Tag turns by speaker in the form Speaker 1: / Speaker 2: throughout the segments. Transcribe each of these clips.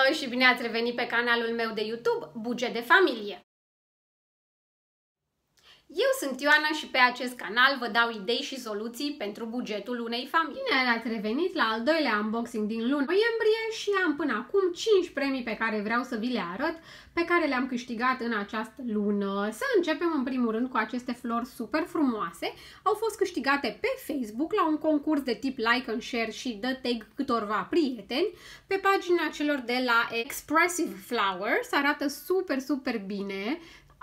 Speaker 1: și bine ați revenit pe canalul meu de YouTube, Buget de Familie! Eu sunt Ioana și pe acest canal vă dau idei și soluții pentru bugetul unei familii. Bine ați revenit la al doilea unboxing din luna noiembrie și am până acum 5 premii pe care vreau să vi le arăt, pe care le-am câștigat în această lună. Să începem în primul rând cu aceste flori super frumoase. Au fost câștigate pe Facebook la un concurs de tip like and share și dă tag câtorva prieteni. Pe pagina celor de la Expressive Flowers arată super bine.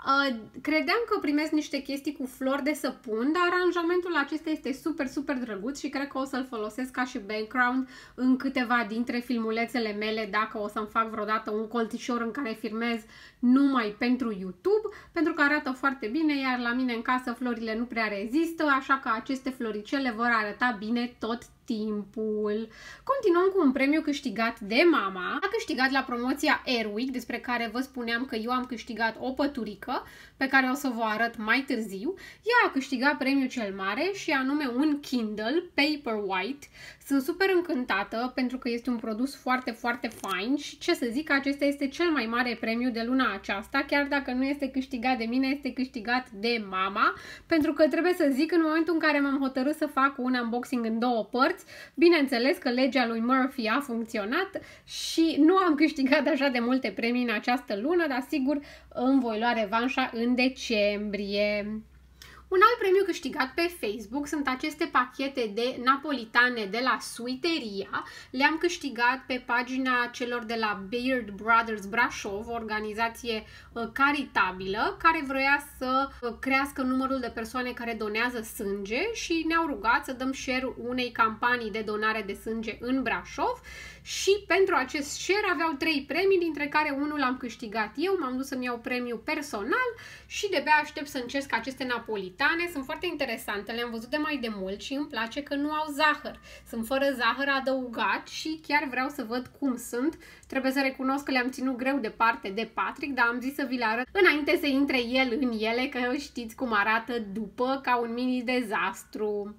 Speaker 1: Credeam că primesc niște chestii cu flori de săpun, dar aranjamentul acesta este super drăguț și cred că o să-l folosesc ca și background în câteva dintre filmulețele mele, dacă o să-mi fac vreodată un colțișor în care filmez numai pentru YouTube, pentru că arată foarte bine, iar la mine în casă florile nu prea rezistă, așa că aceste floricele vor arăta bine tot timpul. Continuăm cu un premiu câștigat de mama. A câștigat la promoția Airwick, despre care vă spuneam că eu am câștigat o păturică, pe care o să vă arăt mai târziu. Ea a câștigat premiul cel mare și anume un Kindle Paperwhite. Sunt super încântată pentru că este un produs foarte fain și ce să zic, acesta este cel mai mare premiu de luna aceasta, chiar dacă nu este câștigat de mine, este câștigat de mama, pentru că trebuie să zic, în momentul în care m-am hotărât să fac un unboxing în două părți, bineînțeles că legea lui Murphy a funcționat și nu am câștigat așa de multe premii în această lună, dar sigur îmi voi lua revanșa în decembrie. Un alt premiu câștigat pe Facebook sunt aceste pachete de napolitane de la Suiteria. Le-am câștigat pe pagina celor de la Beard Brothers Brașov, o organizație caritabilă care vroia să crească numărul de persoane care donează sânge și ne-au rugat să dăm share unei campanii de donare de sânge în Brașov. Și pentru acest share aveau 3 premii, dintre care unul am câștigat eu, m-am dus să-mi iau premiul personal și de-abia aștept să încerc aceste napolitane. Sunt foarte interesante, le-am văzut de mai de mult și îmi place că nu au zahăr. Sunt fără zahăr adăugat și chiar vreau să văd cum sunt. Trebuie să recunosc că le-am ținut greu departe de Patrick, dar am zis să vi le arăt înainte să intre el în ele, că știți cum arată după, ca un mini dezastru.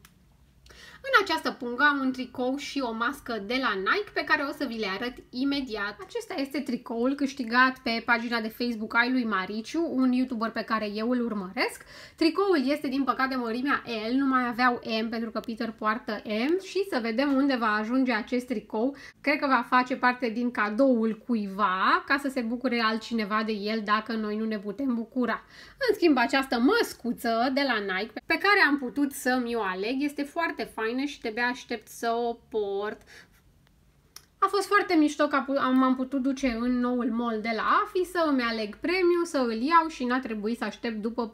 Speaker 1: În această pungă am un tricou și o mască de la Nike pe care o să vi le arăt imediat. Acesta este tricoul câștigat pe pagina de Facebook ai lui Mariciu, un YouTuber pe care eu îl urmăresc. Tricoul este din păcate mărimea L, nu mai aveau M pentru că Peter poartă M și să vedem unde va ajunge acest tricou. Cred că va face parte din cadoul cuiva ca să se bucure altcineva de el dacă noi nu ne putem bucura. În schimb, această măscuță de la Nike pe care am putut să-mi o aleg este foarte faină și de-abia aștept să o port. A fost foarte mișto că m-am putut duce în noul mall de la AFI să îmi aleg premiul, să îl iau și n-a trebuit să aștept după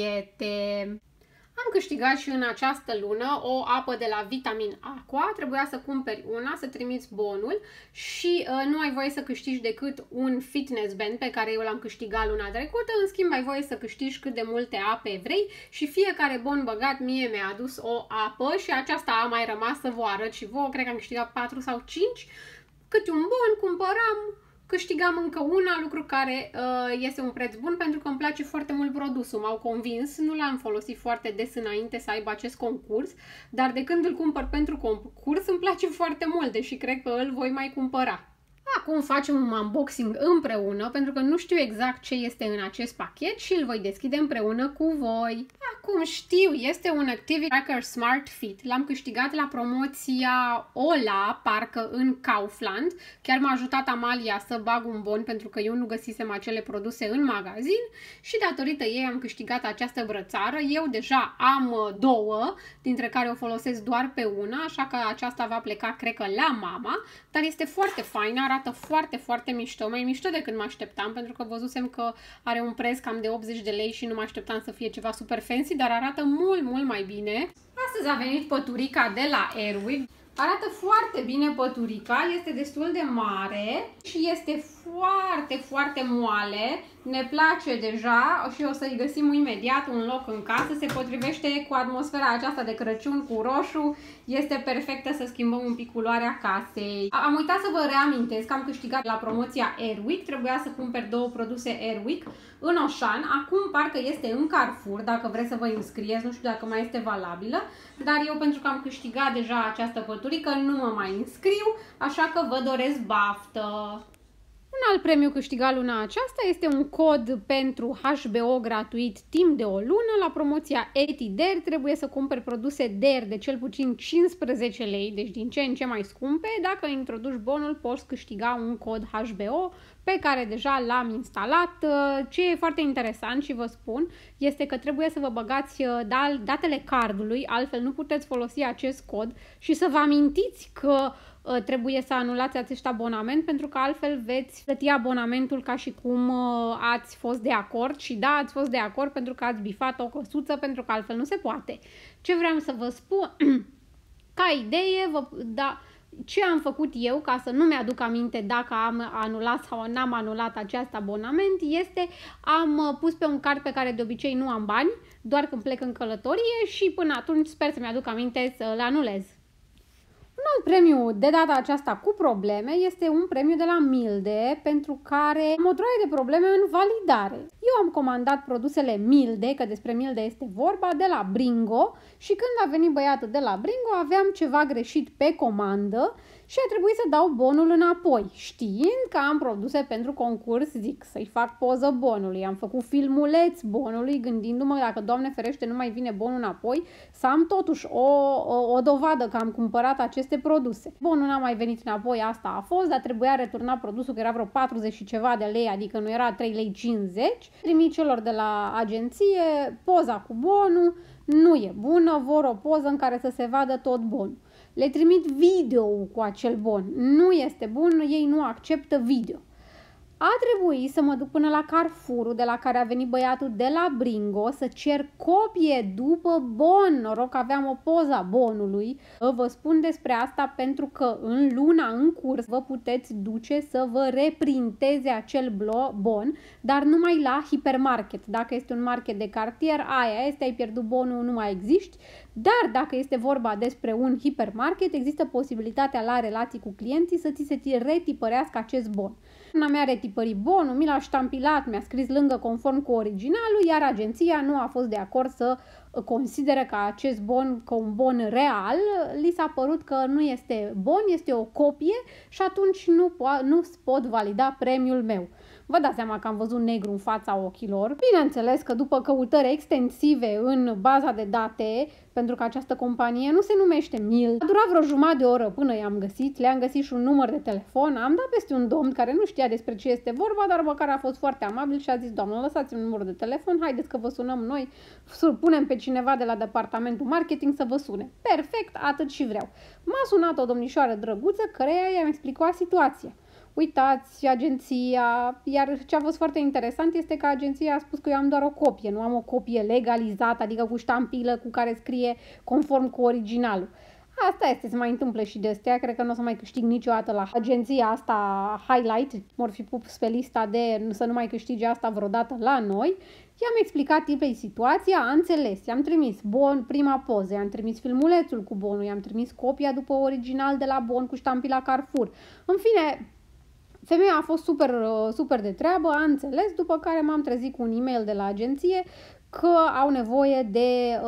Speaker 1: pachete. Am câștigat și în această lună o apă de la Vitamin Aqua. Trebuia să cumperi una, să trimiți bonul și nu ai voie să câștigi decât un fitness band pe care eu l-am câștigat luna trecută. În schimb, ai voie să câștigi cât de multe ape vrei și fiecare bon băgat mie mi-a adus o apă și aceasta a mai rămas să vă arăt și vouă. Cred că am câștigat 4 sau 5. Câte un bon cumpăram, câștigam încă una, lucru care este un preț bun pentru că îmi place foarte mult produsul. M-au convins, nu l-am folosit foarte des înainte să aibă acest concurs, dar de când îl cumpăr pentru concurs îmi place foarte mult, deși cred că îl voi mai cumpăra. Acum facem un unboxing împreună, pentru că nu știu exact ce este în acest pachet și îl voi deschide împreună cu voi. Acum știu, este un Activity Tracker Smart Fit. L-am câștigat la promoția Ola, parcă în Kaufland. Chiar m-a ajutat Amalia să bag un bon, pentru că eu nu găsisem acele produse în magazin și datorită ei am câștigat această brățară. Eu deja am 2, dintre care o folosesc doar pe una, așa că aceasta va pleca, cred că, la mama, dar este foarte faină, arată foarte mișto, mai mișto decât mă așteptam, pentru că văzusem că are un preț cam de 80 de lei și nu mă așteptam să fie ceva super fancy, dar arată mult mai bine. Astăzi a venit păturica de la Airwick. Arată foarte bine păturica, este destul de mare și este foarte moale. Ne place deja și o să-i găsim imediat un loc în casă. Se potrivește cu atmosfera aceasta de Crăciun cu roșu. Este perfectă să schimbăm un pic culoarea casei. Am uitat să vă reamintesc că am câștigat la promoția Airwick. Trebuia să cumpăr 2 produse Airwick în Oșan. Acum parcă este în Carrefour, dacă vreți să vă înscrieți. Nu știu dacă mai este valabilă. Dar eu, pentru că am câștigat deja această păturică, nu mă mai înscriu. Așa că vă doresc baftă! alt premiu câștigat luna aceasta este un cod pentru HBO gratuit timp de o lună. La promoția Eti-Dare trebuie să cumperi produse Dare de cel puțin 15 lei, deci din ce în ce mai scumpe. Dacă introduci bonul, poți câștiga un cod HBO pe care deja l-am instalat. Ce e foarte interesant și vă spun este că trebuie să vă băgați datele cardului, altfel nu puteți folosi acest cod și să vă amintiți că trebuie să anulați acest abonament, pentru că altfel veți plăti abonamentul ca și cum ați fost de acord și da, ați fost de acord pentru că ați bifat o căsuță, pentru că altfel nu se poate. Ce vreau să vă spun, ca idee, ce am făcut eu ca să nu mi-aduc aminte dacă am anulat sau n-am anulat acest abonament este am pus pe un card pe care de obicei nu am bani, doar când plec în călătorie și până atunci sper să mi-aduc aminte să-l anulez. Un alt premiu de data aceasta cu probleme este un premiu de la Milde, pentru care am o droaie de probleme în validare. Eu am comandat produsele Milde, că despre Milde este vorba, de la Bringo și când a venit băiatul de la Bringo aveam ceva greșit pe comandă și a trebuit să dau bonul înapoi. Știind că am produse pentru concurs, zic să-i fac poză bonului. Am făcut filmuleț bonului, gândindu-mă dacă, Doamne ferește, nu mai vine bonul înapoi, să am totuși o dovadă că am cumpărat aceste produse. Bonul n-a mai venit înapoi, asta a fost, dar trebuia returnat produsul, că era vreo 40 și ceva de lei, adică nu era 3,50 lei. Trimit celor de la agenție poza cu bonul, nu e bună, vor o poză în care să se vadă tot bonul. Le trimit video cu acel bon. Nu este bun, ei nu acceptă video. A trebuit să mă duc până la Carrefour, de la care a venit băiatul de la Bringo, să cer copie după bon. Noroc că aveam o poză a bonului. Vă spun despre asta pentru că în luna în curs vă puteți duce să vă reprinteze acel bon, dar numai la hipermarket. Dacă este un market de cartier, aia este, ai pierdut bonul, nu mai existi. Dar dacă este vorba despre un hipermarket, există posibilitatea la relații cu clienții să ți se retipărească acest bon. Mi-a retipărit bonul, mi l-a ștampilat, mi-a scris lângă conform cu originalul, iar agenția nu a fost de acord să considere că acest bon, ca un bon real, li s-a părut că nu este bon, este o copie și atunci nu pot valida premiul meu. Vă dați seama că am văzut negru în fața ochilor. Bineînțeles că după căutări extensive în baza de date, pentru că această companie nu se numește Mil, a durat vreo jumătate de oră până i-am găsit, le-am găsit și un număr de telefon, am dat peste un domn care nu știa despre ce este vorba, dar măcar a fost foarte amabil și a zis: doamnă, lăsați-mi numărul de telefon, haideți că vă sunăm noi, punem pe cineva de la departamentul marketing să vă sune. Perfect, atât și vreau. M-a sunat o domnișoară drăguță, căreia i-am explicat situația. Uitați, agenția, iar ce a fost foarte interesant este că agenția a spus că eu am doar o copie, nu am o copie legalizată, adică cu ștampilă cu care scrie conform cu originalul. Asta este, se mai întâmplă și de astea, cred că nu o să mai câștig niciodată la agenția asta Highlight, vor fi pus pe lista de să nu mai câștige asta vreodată la noi. I-am explicat tipei situația, a înțeles, i-am trimis bon, prima poză, i-am trimis filmulețul cu bonul, i-am trimis copia după original de la bon cu ștampila Carrefour. În fine, femeia a fost super de treabă, a înțeles, după care m-am trezit cu un e-mail de la agenție că au nevoie de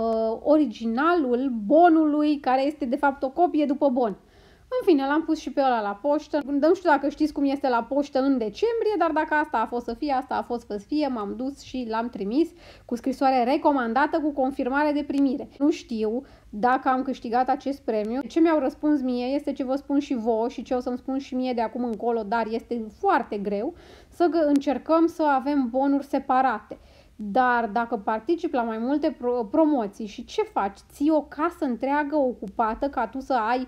Speaker 1: originalul bonului, care este de fapt o copie după bon. În fine, l-am pus și pe ăla la poștă. Nu știu dacă știți cum este la poștă în decembrie, dar dacă asta a fost să fie, asta a fost să fie, m-am dus și l-am trimis cu scrisoare recomandată cu confirmare de primire. Nu știu dacă am câștigat acest premiu. Ce mi-au răspuns mie este ce vă spun și vouă și ce o să-mi spun și mie de acum încolo, dar este foarte greu să încercăm să avem bonuri separate. Dar dacă participi la mai multe promoții și ce faci? Ții o casă întreagă ocupată ca tu să ai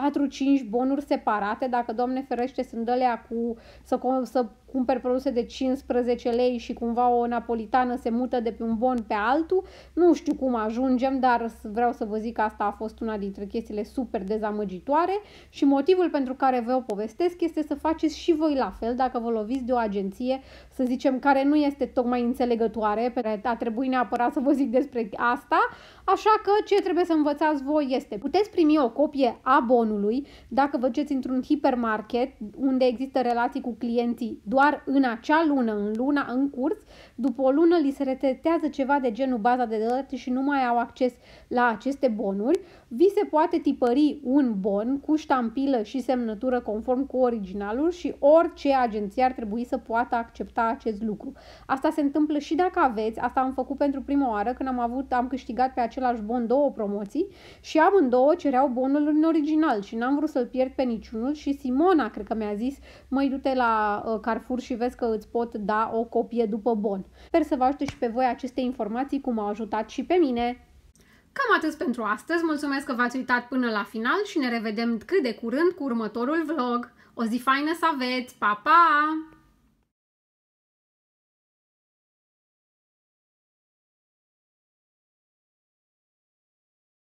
Speaker 1: 4-5 bonuri separate, dacă, Doamne ferește, sunt alea cu să cumperi produse de 15 lei și cumva o napolitană se mută de pe un bon pe altul. Nu știu cum ajungem, dar vreau să vă zic că asta a fost una dintre chestiile super dezamăgitoare și motivul pentru care vă o povestesc este să faceți și voi la fel dacă vă loviți de o agenție, să zicem, care nu este tocmai înțelegătoare, pentru că a trebuit neapărat să vă zic despre asta, așa că ce trebuie să învățați voi este: puteți primi o copie a bonului dacă vă duceți într-un hipermarket unde există relații cu clienții doar în acea lună, în luna în curs. După o lună li se resetează ceva de genul baza de date și nu mai au acces la aceste bonuri. vi se poate tipări un bon cu ștampilă și semnătură conform cu originalul și orice agenție ar trebui să poată accepta acest lucru. Asta se întâmplă și dacă aveți, asta am făcut pentru prima oară când am câștigat pe același bon 2 promoții și amândouă cereau bonul în original și n-am vrut să-l pierd pe niciunul și Simona cred că mi-a zis, măi, du-te la Carrefour și vezi că îți pot da o copie după bon. Sper să vă ajute și pe voi aceste informații cum m-au ajutat și pe mine. Cam atât pentru astăzi, mulțumesc că v-ați uitat până la final și ne revedem cât de curând cu următorul vlog. O zi faină să aveți, pa, pa!